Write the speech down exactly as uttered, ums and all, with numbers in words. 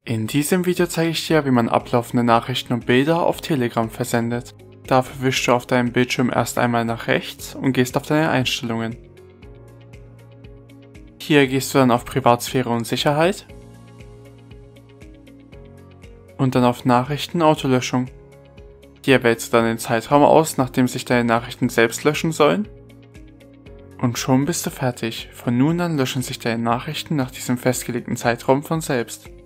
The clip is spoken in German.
In diesem Video zeige ich dir, wie man ablaufende Nachrichten und Bilder auf Telegram versendet. Dafür wischst du auf deinem Bildschirm erst einmal nach rechts und gehst auf deine Einstellungen. Hier gehst du dann auf Privatsphäre und Sicherheit und dann auf Nachrichten Autolöschung. Hier wählst du dann den Zeitraum aus, nachdem sich deine Nachrichten selbst löschen sollen. Und schon bist du fertig. Von nun an löschen sich deine Nachrichten nach diesem festgelegten Zeitraum von selbst.